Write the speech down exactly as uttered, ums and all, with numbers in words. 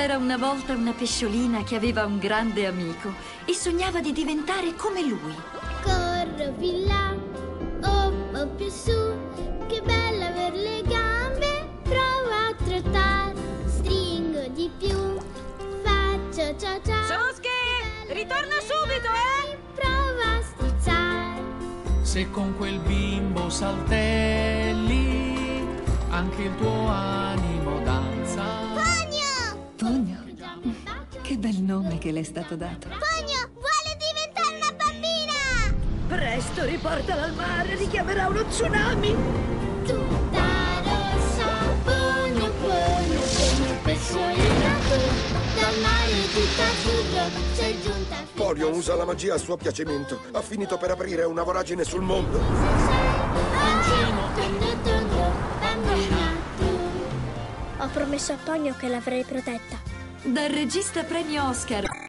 C'era una volta una pesciolina che aveva un grande amico e sognava di diventare come lui. Corro più là, oh, oh più su, che bello aver le gambe. Provo a trottare, stringo di più, faccio ciao ciao. Soski, ritorna subito, eh! Provo a strizzare. Se con quel bimbo saltelli, anche il tuo animo danza. Pogno! Pogno? Che bel nome che le è stato dato. Pogno vuole diventare una bambina! Presto, riportala al mare, richiamerà uno tsunami. Tutta rossa, pogno, pogno, come pesciolina tu. Dal mare tutta azzurro, sei giunta fino. Polio usa la magia a suo piacimento. Ha finito per aprire una voragine sul mondo. Se sei bambino, tondo, tondo, bambina tu. Ho promesso a Pogno che l'avrei protetta. Dal regista premio Oscar.